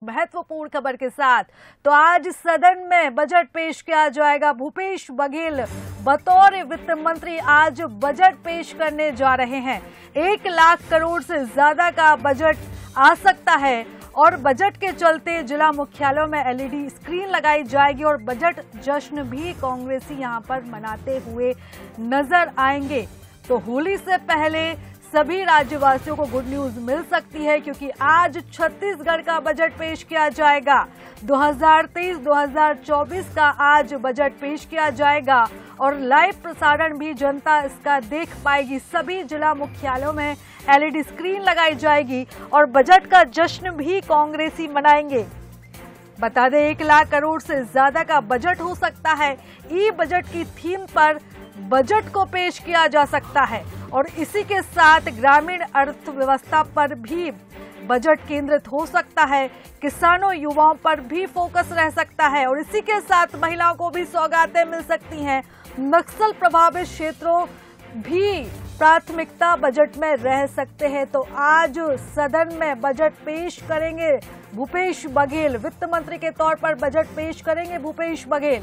महत्वपूर्ण खबर के साथ। तो आज सदन में बजट पेश किया जाएगा। भूपेश बघेल बतौर वित्त मंत्री आज बजट पेश करने जा रहे हैं। 1 लाख करोड़ से ज्यादा का बजट आ सकता है और बजट के चलते जिला मुख्यालयों में एलईडी स्क्रीन लगाई जाएगी और बजट जश्न भी कांग्रेसी यहां पर मनाते हुए नजर आएंगे। तो होली से पहले सभी राज्यवासियों को गुड न्यूज मिल सकती है, क्योंकि आज छत्तीसगढ़ का बजट पेश किया जाएगा। 2023-2024 का आज बजट पेश किया जाएगा और लाइव प्रसारण भी जनता इसका देख पाएगी। सभी जिला मुख्यालयों में एलईडी स्क्रीन लगाई जाएगी और बजट का जश्न भी कांग्रेसी मनाएंगे। बता दें 1 लाख करोड़ से ज्यादा का बजट हो सकता है। ई बजट की थीम पर बजट को पेश किया जा सकता है और इसी के साथ ग्रामीण अर्थव्यवस्था पर भी बजट केंद्रित हो सकता है। किसानों युवाओं पर भी फोकस रह सकता है और इसी के साथ महिलाओं को भी सौगातें मिल सकती हैं। नक्सल प्रभावित क्षेत्रों भी प्राथमिकता बजट में रह सकते हैं। तो आज सदन में बजट पेश करेंगे भूपेश बघेल, वित्त मंत्री के तौर पर बजट पेश करेंगे भूपेश बघेल।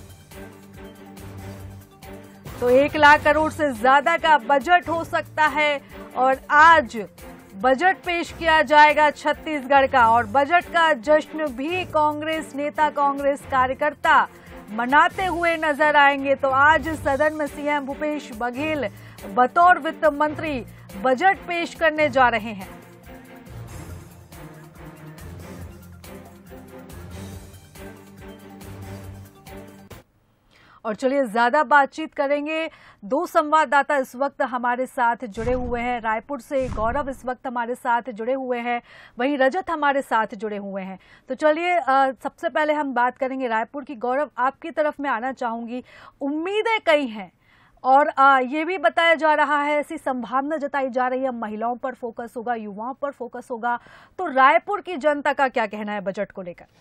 तो 1 लाख करोड़ से ज्यादा का बजट हो सकता है और आज बजट पेश किया जाएगा छत्तीसगढ़ का और बजट का जश्न भी कांग्रेस नेता, कांग्रेस कार्यकर्ता मनाते हुए नजर आएंगे। तो आज सदन में सीएम भूपेश बघेल बतौर वित्त मंत्री बजट पेश करने जा रहे हैं। और चलिए ज्यादा बातचीत करेंगे। 2 संवाददाता इस वक्त हमारे साथ जुड़े हुए हैं। रायपुर से गौरव इस वक्त हमारे साथ जुड़े हुए हैं, वहीं रजत हमारे साथ जुड़े हुए हैं। तो चलिए सबसे पहले हम बात करेंगे रायपुर की। गौरव, आपकी तरफ मैं आना चाहूंगी। उम्मीदें कई हैं और ये भी बताया जा रहा है, ऐसी संभावना जताई जा रही है महिलाओं पर फोकस होगा, युवाओं पर फोकस होगा। तो रायपुर की जनता का क्या कहना है बजट को लेकर?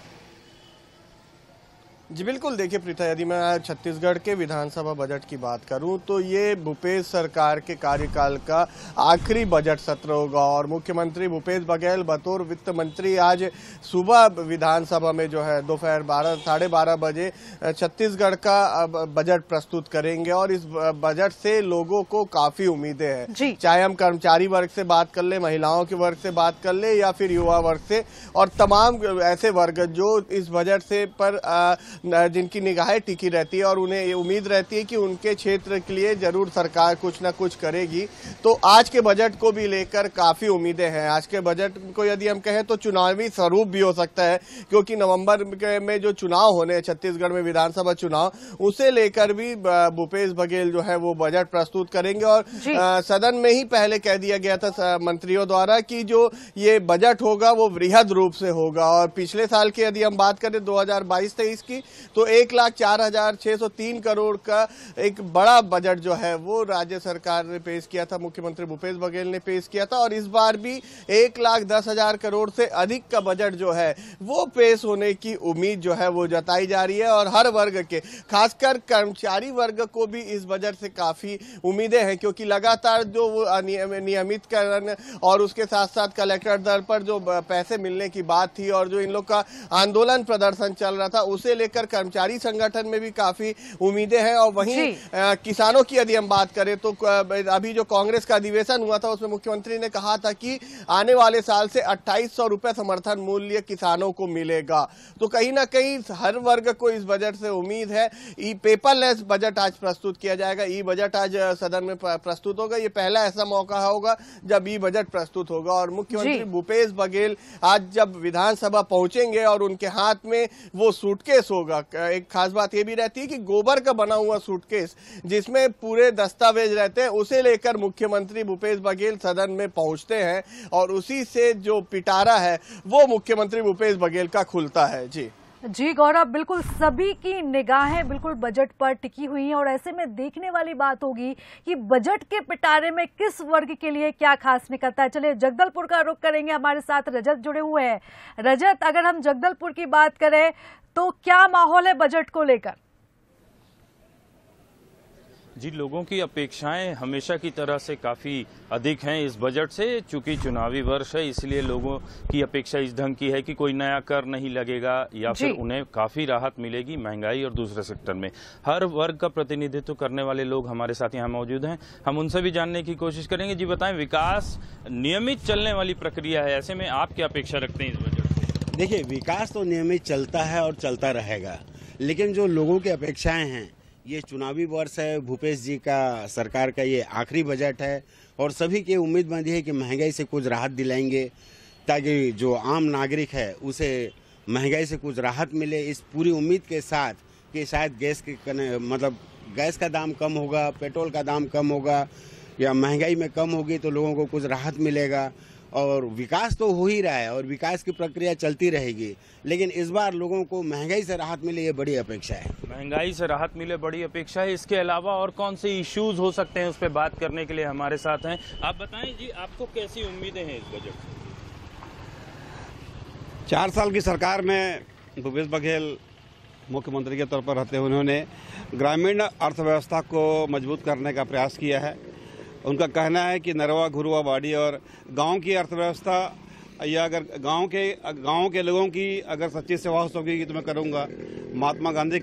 जी बिल्कुल, देखिए प्रीता, यदि मैं छत्तीसगढ़ के विधानसभा बजट की बात करूं तो ये भूपेश सरकार के कार्यकाल का आखिरी बजट सत्र होगा और मुख्यमंत्री भूपेश बघेल बतौर वित्त मंत्री आज सुबह विधानसभा में जो है दोपहर 12-12:30 बजे छत्तीसगढ़ का बजट प्रस्तुत करेंगे और इस बजट से लोगों को काफी उम्मीदें हैं। चाहे हम कर्मचारी वर्ग से बात कर ले, महिलाओं के वर्ग से बात कर ले या फिर युवा वर्ग से, और तमाम ऐसे वर्ग जो इस बजट से पर जिनकी निगाहें टिकी रहती है और उन्हें ये उम्मीद रहती है कि उनके क्षेत्र के लिए जरूर सरकार कुछ ना कुछ करेगी। तो आज के बजट को भी लेकर काफी उम्मीदें हैं। आज के बजट को यदि हम कहें तो चुनावी स्वरूप भी हो सकता है, क्योंकि नवंबर में जो चुनाव होने हैं छत्तीसगढ़ में विधानसभा चुनाव, उसे लेकर भी भूपेश बघेल जो है वो बजट प्रस्तुत करेंगे। और सदन में ही पहले कह दिया गया था मंत्रियों द्वारा कि जो ये बजट होगा वो वृहद रूप से होगा। और पिछले साल की यदि हम बात करें 2022-23 की, तो 1,04,603 करोड़ का एक बड़ा बजट जो है वो राज्य सरकार ने पेश किया था, मुख्यमंत्री भूपेश बघेल ने पेश किया था। और इस बार भी 1,10,000 करोड़ से अधिक का बजट जो है वो पेश होने की उम्मीद जो है वो जताई जा रही है। और हर वर्ग के, खासकर कर्मचारी वर्ग को भी इस बजट से काफी उम्मीदें हैं, क्योंकि लगातार जो वो नियमितकरण और उसके साथ साथ कलेक्टर दर पर जो पैसे मिलने की बात थी और जो इन लोग का आंदोलन प्रदर्शन चल रहा था, उसे लेकर कर्मचारी संगठन में भी काफी उम्मीदें हैं। और वहीं किसानों की यदि हम बात करें तो अभी जो कांग्रेस का अधिवेशन हुआ था उसमें मुख्यमंत्री ने कहा था कि आने वाले साल से 2800 रुपए समर्थन मूल्य किसानों को मिलेगा। तो कहीं ना कहीं हर वर्ग को इस बजट से उम्मीद है। ई पेपरलेस बजट आज प्रस्तुत किया जाएगा। ई बजट आज सदन में प्रस्तुत होगा। ये पहला ऐसा मौका होगा जब ई बजट प्रस्तुत होगा। और मुख्यमंत्री भूपेश बघेल आज जब विधानसभा पहुंचेंगे और उनके हाथ में वो सूटकेस होगा, एक खास बात ये भी रहती है कि गोबर का बना हुआ सूटकेस जिसमें पूरे दस्तावेज रहते हैं, उसे लेकर मुख्यमंत्री भूपेश बघेल सदन में पहुंचते हैं और उसी से जो पिटारा है वो मुख्यमंत्री भूपेश बघेल का खुलता है। जी गौरव, बिल्कुल सभी की निगाहें बिल्कुल बजट पर टिकी हुई हैं और ऐसे में देखने वाली बात होगी कि बजट के पिटारे में किस वर्ग के लिए क्या खास निकलता है। चलिए जगदलपुर का रुख करेंगे, हमारे साथ रजत जुड़े हुए हैं। रजत, अगर हम जगदलपुर की बात करें तो क्या माहौल है बजट को लेकर? जी, लोगों की अपेक्षाएं हमेशा की तरह से काफ़ी अधिक हैं इस बजट से। चूंकि चुनावी वर्ष है, इसलिए लोगों की अपेक्षा इस ढंग की है कि कोई नया कर नहीं लगेगा या फिर उन्हें काफ़ी राहत मिलेगी महंगाई और दूसरे सेक्टर में। हर वर्ग का प्रतिनिधित्व करने वाले लोग हमारे साथ यहाँ मौजूद हैं, हम उनसे भी जानने की कोशिश करेंगे। जी बताएं, विकास नियमित चलने वाली प्रक्रिया है, ऐसे में आप क्या अपेक्षा रखते हैं इस बजट से? देखिए, विकास तो नियमित चलता है और चलता रहेगा, लेकिन जो लोगों की अपेक्षाएं हैं, ये चुनावी वर्ष है, भूपेश जी का सरकार का ये आखिरी बजट है और सभी की उम्मीदवार है कि महंगाई से कुछ राहत दिलाएंगे ताकि जो आम नागरिक है उसे महंगाई से कुछ राहत मिले। इस पूरी उम्मीद के साथ कि शायद गैस का दाम कम होगा, पेट्रोल का दाम कम होगा या महंगाई में कम होगी तो लोगों को कुछ राहत मिलेगा। और विकास तो हो ही रहा है और विकास की प्रक्रिया चलती रहेगी, लेकिन इस बार लोगों को महंगाई से राहत मिले ये बड़ी अपेक्षा है। महंगाई से राहत मिले बड़ी अपेक्षा है। इसके अलावा और कौन से इश्यूज हो सकते हैं, उस पर बात करने के लिए हमारे साथ हैं। आप बताएं जी, आपको कैसी उम्मीदें हैं इस बजट से? 4 साल की सरकार में भूपेश बघेल मुख्यमंत्री के तौर पर रहते हुए उन्होंने ग्रामीण अर्थव्यवस्था को मजबूत करने का प्रयास किया है। उनका कहना है कि नरवा घुरवा बाड़ी और गांव की अर्थव्यवस्था या अगर गांव के लोगों की अगर सच्ची सेवा हो सकेगी तो मैं करूंगा। महात्मा गांधी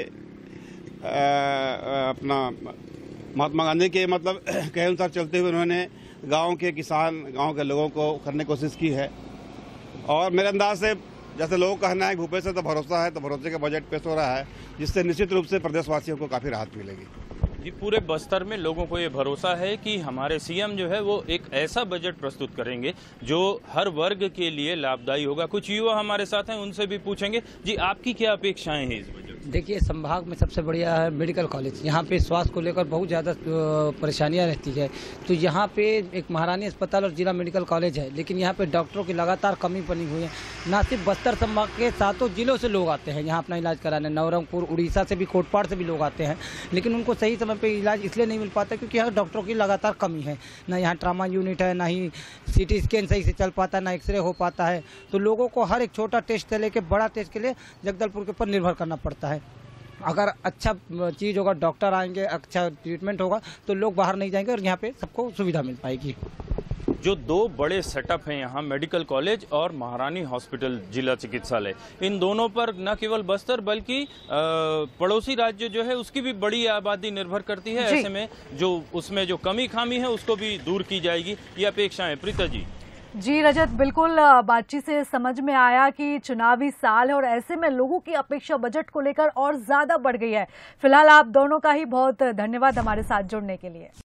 के मतलब के अनुसार चलते हुए उन्होंने गांव के किसान, गांव के लोगों को करने की कोशिश की है। और मेरे अंदाज से जैसे लोगों का कहना है भूपेश से तो भरोसा है, तो भरोसे का बजट पेश हो रहा है, जिससे निश्चित रूप से प्रदेशवासियों को काफ़ी राहत मिलेगी। जी, पूरे बस्तर में लोगों को ये भरोसा है कि हमारे सीएम जो है वो एक ऐसा बजट प्रस्तुत करेंगे जो हर वर्ग के लिए लाभदायी होगा। कुछ युवा हमारे साथ हैं, उनसे भी पूछेंगे। जी, आपकी क्या अपेक्षाएं हैं इस बजट? देखिए, संभाग में सबसे बढ़िया है मेडिकल कॉलेज। यहाँ पे स्वास्थ्य को लेकर बहुत ज़्यादा परेशानियाँ रहती है, तो यहाँ पे एक महारानी अस्पताल और जिला मेडिकल कॉलेज है, लेकिन यहाँ पे डॉक्टरों की लगातार कमी बनी हुई है। ना सिर्फ बस्तर संभाग के 7 जिलों से लोग आते हैं यहाँ अपना इलाज कराने, नवरंगपुर, उड़ीसा से भी, कोटपाड़ से भी लोग आते हैं, लेकिन उनको सही समय पे इलाज इसलिए नहीं मिल पाता क्योंकि यहाँ डॉक्टरों की लगातार कमी है। ना यहाँ ट्रामा यूनिट है, ना ही CT स्कैन सही से चल पाता है, ना एक्सरे हो पाता है। तो लोगों को हर एक छोटा टेस्ट से लेकर बड़ा टेस्ट के लिए जगदलपुर के ऊपर निर्भर करना पड़ता है। अगर अच्छा चीज़ होगा, डॉक्टर आएंगे, अच्छा ट्रीटमेंट होगा तो लोग बाहर नहीं जाएंगे और यहाँ पे सबको सुविधा मिल पाएगी। जो 2 बड़े सेटअप हैं यहाँ, मेडिकल कॉलेज और महारानी हॉस्पिटल जिला चिकित्सालय, इन दोनों पर न केवल बस्तर बल्कि पड़ोसी राज्य जो है उसकी भी बड़ी आबादी निर्भर करती है। ऐसे में जो उसमें जो कमी खामी है उसको भी दूर की जाएगी, ये अपेक्षा है। प्रीता जी। जी रजत, बिल्कुल बातचीत से समझ में आया कि चुनावी साल है और ऐसे में लोगों की अपेक्षा बजट को लेकर और ज्यादा बढ़ गई है। फिलहाल आप दोनों का ही बहुत धन्यवाद हमारे साथ जुड़ने के लिए।